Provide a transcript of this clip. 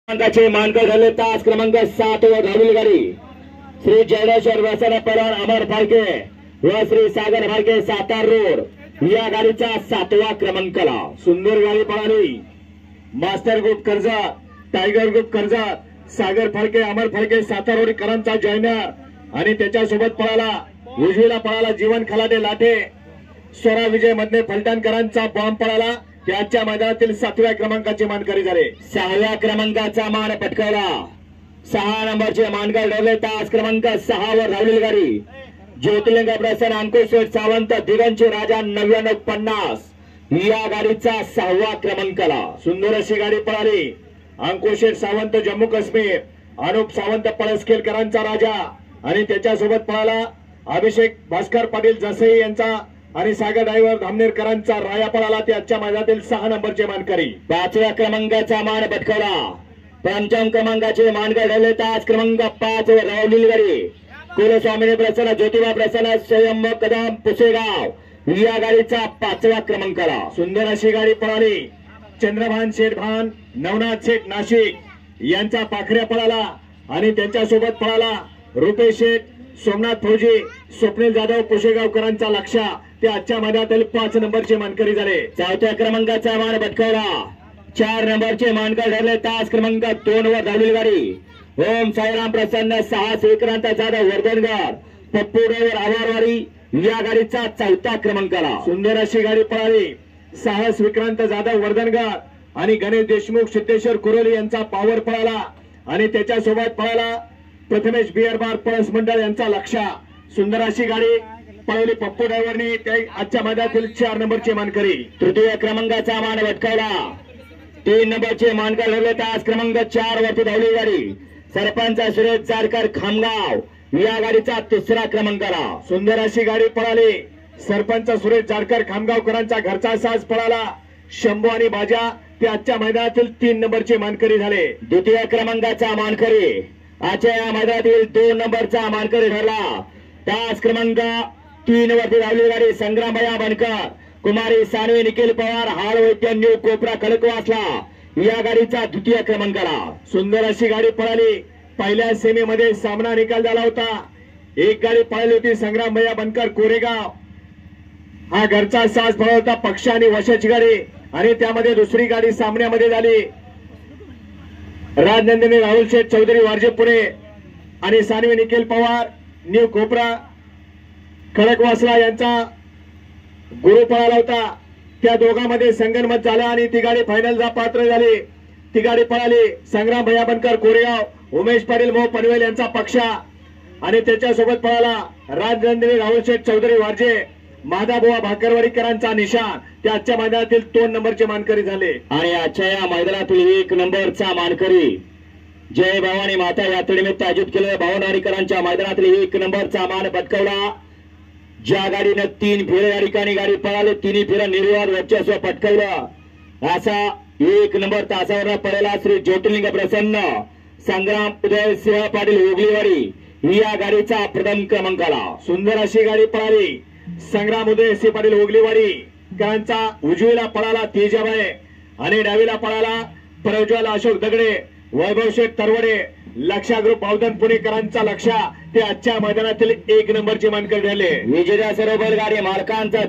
क्रमांकाचे मानकर झाले तास क्रमांक 7 वर धावलेली गाडी श्री जयडेश्वर व्यसन पवार अमर फाळके व श्री सागर फाळके सातार रोड या गाडीचा 7वा क्रमांकाला सुंदर गाडी पळाली। Master group Karjat, tiger group Karjat, Sagar Phalke Amar Phalke Satar रोडकरांचा जॉइनर आणि त्याच्यासोबत पळाला उजवीला पळाला जीवन खलाटे लाटे स्वरा विजय मधने फलटणकरांचा बॉम्ब पळाला। त्याच्या मैदानातील 7व्या क्रमांकाचे मानकरी झाले। 6व्या क्रमांकाचा मान पटकावला। 6 नंबरचे मानकर ठरले तास क्रमांक 6 वर धावलेली गाडी ज्योतिर्लिंग प्रसन्न अंकुश सावंत दिगंची राजा 9950 या गाडीचा 6वा क्रमांकाला सुंदर अशी गाडी पळाली। अंकुश सावंत जम्मू काश्मीर, अनुप सावंत पळसखेलकरांचा राजा आणि त्याच्यासोबत पळाला अभिषेक भास्कर पाटील जसई यांचा आणि सागर ड्रायव्हर धामनेरकरांचा राया पळाला। त्याच्या मैदानातील 6 नंबरचे मानकरी। 5व्या क्रमांकाचा मान पटकावला। 5व्या क्रमांकाचे मानकर ठरले तास क्रमांक 5 वर धावलेली गाडी कुलस्वामी प्रसन्न ज्योतिबा प्रसन्न स्वयं कदम पुसेगाव या गाडीचा 5व्या क्रमांकाला सुंदर अशी गाडी पळाली। चंद्रभान शेठभान नवनाथ शेठ नाशिक यांचा पाखऱ्या पळाला आणि त्यांच्यासोबत पळाला रुपेश शेठ, सोमनाथ फौजी, स्वप्नील जाधव पुशेगावकरांचा लक्ष। ते आजच्या मैदानातील 5 नंबरचे मानकरी झाले। 4थ्या क्रमांकाचा मान पटकावला। 4 नंबरचे मानकर ठरले तास क्रमांक 2 वर धावलेली गाडी ओम साईराम प्रसन्न साहस विक्रांत जाधव वर्धनगर पप्पू ड्रायव्हर आवारवाडी या गाडीचा 4थ्या क्रमांकाला सुंदर अशी गाडी पळाली। साहस विक्रांत जाधव वर्धनगर आणि गणेश देशमुख सिद्धेश्वर कुरोली यांचा पावर पळाला आणि त्याच्यासोबत पळाला प्रथमेश बियर बार पळस मंडळ यांचा लक्ष। सुंदर अशी गाडी पळवली पप्पू ड्रायव्हरने। आजच्या मैदानातील 4 नंबरचे मानकरी। 3य क्रमांकाचा मान पटकावला। 3 नंबरचे मानकर ठरले तास क्रमांक 4 वरती धावली गाडी सरपंच सुरेश जारकर खामगाव या गाडीचा 3रा क्रमांकाला सुंदर अशी गाडी पळाली। सरपंच सुरेश जारकर खामगावकरांचा घरचा साज पळाला शंभू आणि बाजा। ते आजच्या मैदानातील 3 नंबरचे मानकरी झाले। 2य क्रमांकाचा मानकरी आजच्या या मैदानातील 2 नंबरचा मानकरी ठरला तास क्रमांक 3 वरती धावली गाडी संग्रामया बनकर कुमारी सानवी निखिल पवार हाल वैद्य न्यू कोपरा खडकवासला या गाडीचा 2य क्रमांकाला सुंदर अशी गाडी पळाली। पहिल्या सेमी मध्ये सामना निकाल झाला होता। एक गाडी पळाली होती संग्रामया बनकर कोरेगाव, हा घरचा साज पळाला होता पक्ष आणि वशाची गाडी आणि त्यामध्ये दुसरी गाडी सामन्यामध्ये झाली राजनंदिनी राहुल शेठ चौधरी वारजे पुणे आणि सानवी निखिल पवार न्यू कोपरा खडकवासला यांचा गुरु पळाला होता। त्या दोघांमध्ये संगनमत झाला आणि ती गाडी फायनलला पात्र झाली। ती गाडी पळाली संग्राम भैया बनकर कोरेगाव, उमेश पाटील भाऊ पनवेल यांचा पक्ष आणि त्याच्यासोबत पळाला राजनंदिनी राहुल शेठ चौधरी वारजे माधाबुवा भाकरवाडीकरांचा निशाण। त्या आजच्या मैदानातील 2 नंबरचे मानकरी झाले आणि आजच्या या मैदानातील 1 नंबरचा मानकरी जय भवानी माता यात्रेनिमित्त आयोजित केलेल्या भावनारीकरांच्या मैदानातील 1 नंबरचा मान पटकावला। ज्या गाडीने 3 फेरे या ठिकाणी गाडी पळाली 3 फेऱ्या निर्वाद वर्चस्व पटकावलं असा 1 नंबर तासावर पडलेला श्री ज्योतिर्लिंग प्रसन्न संग्राम उदय सिंह पाटील ओगलीवाडी या गाडीचा प्रथम क्रमांकाला सुंदर अशी गाडी पळाली। संग्राम उदय सिंह पाटील ओगलीवाडी करांचा उजवीला पळाला तेजाबाई आणि डावीला पळाला प्रज्वल अशोक दगडे वैभव शेठ तरवडे लक्षा ग्रुप बावधन पुणेकरांचा लक्ष। ते आजच्या मैदानातील 1 नंबरचे मानकरी ठरले। विजेता सर्व बैलगाडी मालकांचा